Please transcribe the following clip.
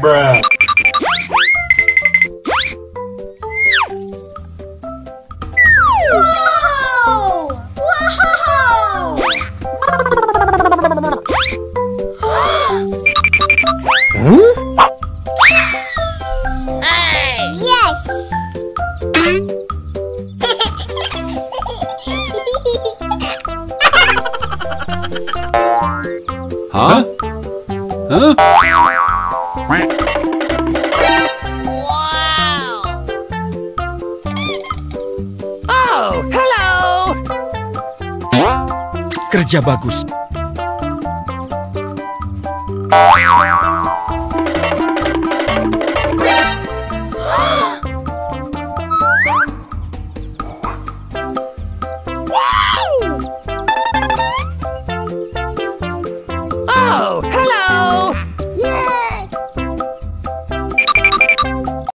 Bruh. Wow! Wow! Yes! Huh? Huh? Wow! Oh, hello! Kerja bagus. Oh, hello!